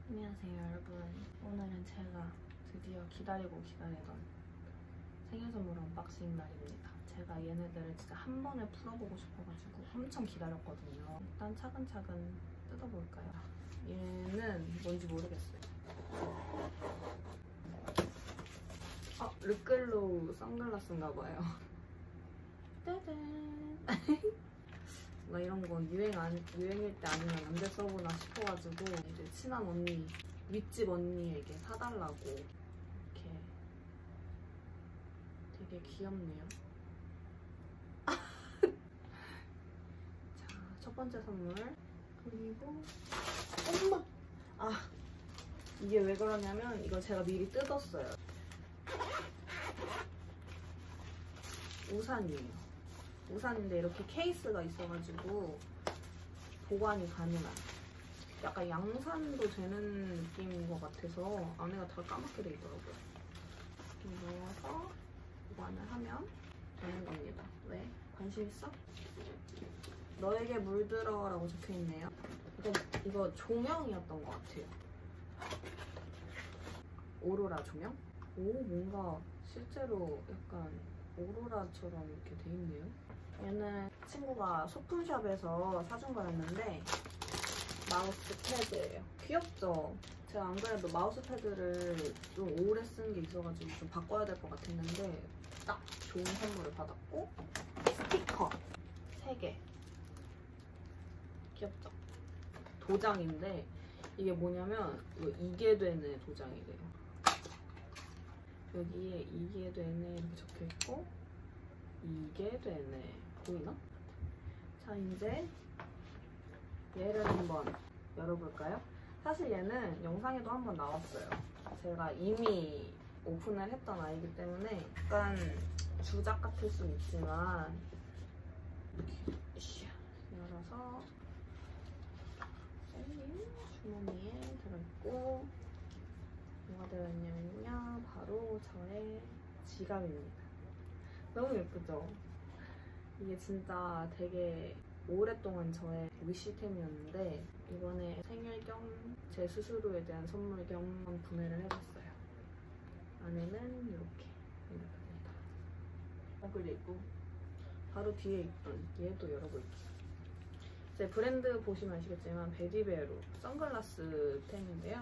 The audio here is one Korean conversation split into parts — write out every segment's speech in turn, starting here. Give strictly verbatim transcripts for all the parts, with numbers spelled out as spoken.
안녕하세요 여러분. 오늘은 제가 드디어 기다리고 기다리던 생일 선물 언박싱 날입니다. 제가 얘네들을 진짜 한 번에 풀어보고 싶어가지고 엄청 기다렸거든요. 일단 차근차근 뜯어볼까요? 얘는 뭔지 모르겠어요. 아, 르클로우 선글라스인가봐요. 짜잔! 뭔가 이런 건 유행 안, 유행일 때 아니면 언제 써보나 싶어가지고 이제 친한 언니, 윗집 언니에게 사달라고 이렇게 되게 귀엽네요. 자, 첫 번째 선물. 그리고 엄마! 아, 이게 왜 그러냐면 이거 제가 미리 뜯었어요. 우산이에요. 우산인데 이렇게 케이스가 있어가지고 보관이 가능한, 약간 양산도 되는 느낌인 것 같아서 안에가 다 까맣게 돼 있더라고요. 이렇게 넣어서 보관을 하면 되는 겁니다. 왜? 관심 있어? 너에게 물들어 라고 적혀있네요. 이거, 이거 조명이었던 것 같아요. 오로라 조명? 오, 뭔가 실제로 약간 오로라처럼 이렇게 돼 있네요. 얘는 친구가 소품샵에서 사준 거였는데 마우스 패드예요. 귀엽죠? 제가 안 그래도 마우스 패드를 좀 오래 쓴 게 있어가지고 좀 바꿔야 될 것 같았는데 딱 좋은 선물을 받았고, 스티커 세 개. 귀엽죠? 도장인데 이게 뭐냐면 이게 되네 도장이래요. 여기에 이게 되네 이렇게 적혀있고 이게 되네. 보이나? 자, 이제 얘를 한번 열어볼까요? 사실 얘는 영상에도 한번 나왔어요. 제가 이미 오픈을 했던 아이기 때문에 약간 주작 같을 순 있지만 이렇게 열어서 주머니에 들어있고, 뭐가 들어있냐면요, 바로 저의 지갑입니다. 너무 예쁘죠? 이게 진짜 되게 오랫동안 저의 위시템이었는데 이번에 생일 겸 제 스스로에 대한 선물 겸 구매를 해봤어요. 안에는 이렇게 이렇습니다. 어, 그리고 바로 뒤에 있던 얘도 열어볼게요. 제 브랜드 보시면 아시겠지만 베디베로 선글라스 템인데요.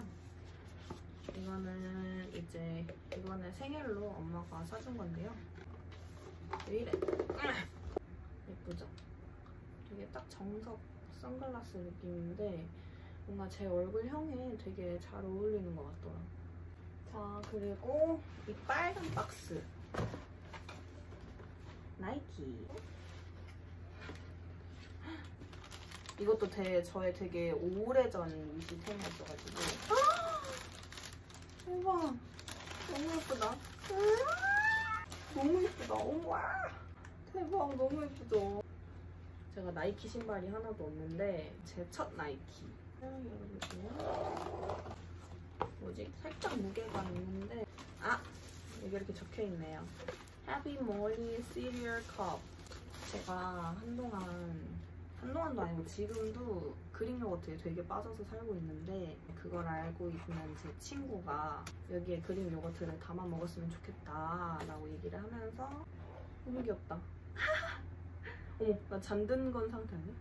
이거는 이제 이번에 생일로 엄마가 사준 건데요. 왜 이래? 예쁘죠? 되게 딱 정석 선글라스 느낌인데 뭔가 제 얼굴형에 되게 잘 어울리는 것 같더라고요. 자, 그리고 이 빨간 박스. 나이키. 이것도 되게 저의 되게 오래전 위시템이었어가지고. 대박! 너무 예쁘다. 너무 예쁘다. 어머, 대박! 너무 예쁘죠? 제가 나이키 신발이 하나도 없는데 제 첫 나이키. 열어볼게요. 뭐지? 살짝 무게가 있는데, 아! 여기 이렇게 적혀있네요. Happy Molly Cereal Cup. 제가 한동안, 한동안도 아니고 지금도 그릭 요거트에 되게 빠져서 살고 있는데, 그걸 알고 있는 제 친구가 여기에 그릭 요거트를 담아 먹었으면 좋겠다 라고 얘기를 하면서, 너무 귀엽다. 어머, 나 잠든 건 상태 아니야?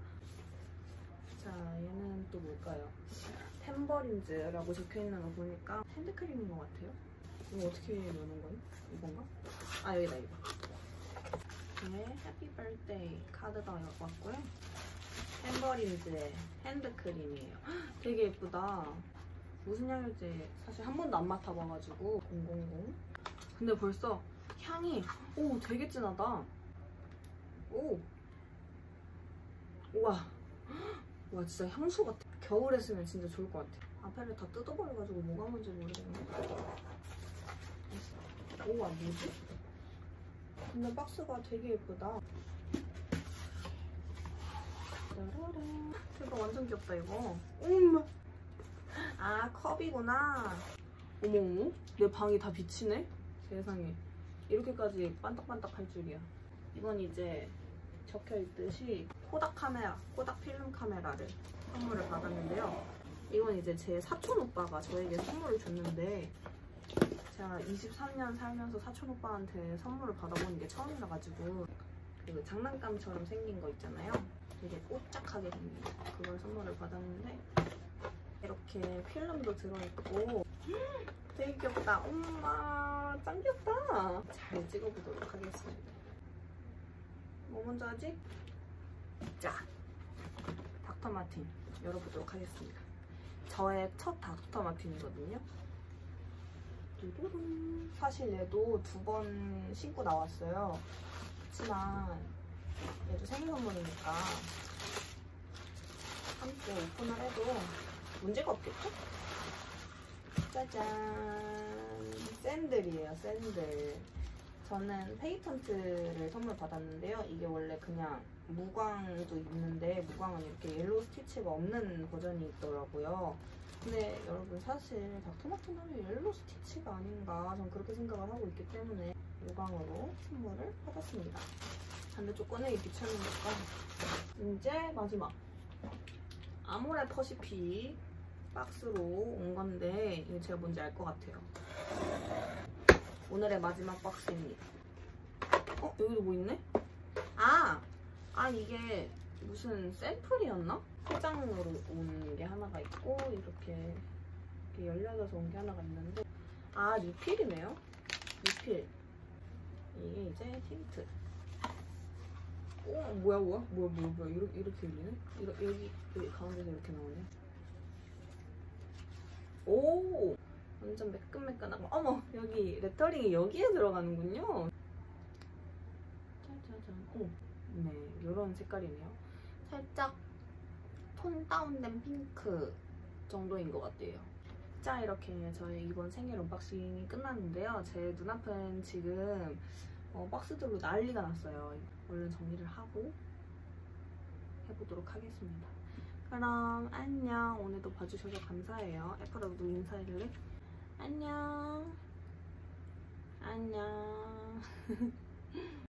자, 얘는 또 뭘까요? 템버린즈라고 적혀있는 거 보니까 핸드크림인 것 같아요. 이거 어떻게 여는 거예요? 이건가? 아, 여기다, 이거. 네, 해피 버스데이 카드가 왔고요. 템버린즈의 핸드크림이에요. 헉, 되게 예쁘다. 무슨 향일지 사실 한 번도 안 맡아봐가지고. 공공공. 근데 벌써 향이, 오, 되게 진하다. 오! 우와! 와, 진짜 향수 같아. 겨울에 쓰면 진짜 좋을 것 같아. 앞에를 다 뜯어버려가지고 뭐가 뭔지 모르겠네. 우와, 뭐지? 근데 박스가 되게 예쁘다. 짜라란. 대박, 완전 귀엽다, 이거. 엄마! 아, 컵이구나. 어머, 내 방이 다 비치네? 세상에. 이렇게까지 반딱반딱 할 줄이야. 이건 이제 적혀있듯이 코닥 카메라, 코닥 필름 카메라를 선물을 받았는데요. 이건 이제 제 사촌 오빠가 저에게 선물을 줬는데 제가 이십삼 년 살면서 사촌 오빠한테 선물을 받아보는 게 처음이라 가지고 그 장난감처럼 생긴 거 있잖아요. 되게 뽀짝하게 생긴 거. 그걸 선물을 받았는데 이렇게 필름도 들어있고 되게 귀엽다. 엄마 짱 귀엽다. 잘 찍어보도록 하겠습니다. 뭐 먼저 하지? 자, 닥터 마틴 열어보도록 하겠습니다. 저의 첫 닥터 마틴이거든요. 뚜루룽. 사실 얘도 두 번 신고 나왔어요. 그렇지만 얘도 생일 선물이니까 함께 오픈을 해도 문제가 없겠죠? 짜잔! 샌들이에요, 샌들. 저는 페이턴트를 선물 받았는데요. 이게 원래 그냥 무광도 있는데 무광은 이렇게 옐로우 스티치가 없는 버전이 있더라고요. 근데 여러분 사실 닥터마틴 하면 옐로우 스티치가 아닌가 전 그렇게 생각을 하고 있기 때문에 무광으로 선물을 받았습니다. 반대쪽 꺼내기 귀찮으니까. 이제 마지막 아모레 퍼시픽 박스로 온 건데 이게 제가 뭔지 알 것 같아요. 오늘의 마지막 박스입니다. 어? 여기도 뭐 있네? 아! 아 이게 무슨 샘플이었나? 포장으로 온 게 하나가 있고 이렇게, 이렇게 열려져서 온 게 하나가 있는데 아 리필이네요? 리필. 이게 이제 틴트. 오 뭐야 뭐야? 뭐야 뭐야 뭐야 이렇게, 이렇게 열리네? 이러, 여기, 여기 가운데서 이렇게 나오네. 오! 완전 매끈매끈하고 어머! 여기 레터링이 여기에 들어가는군요. 짜자잔. 오! 네, 이런 색깔이네요. 살짝 톤 다운된 핑크 정도인 것 같아요. 자, 이렇게 저희 이번 생일 언박싱이 끝났는데요. 제 눈앞은 지금 어, 박스들로 난리가 났어요. 얼른 정리를 하고 해보도록 하겠습니다. 그럼 안녕. 오늘도 봐주셔서 감사해요. 애플하고도 인사해줄래? 안녕. 안녕.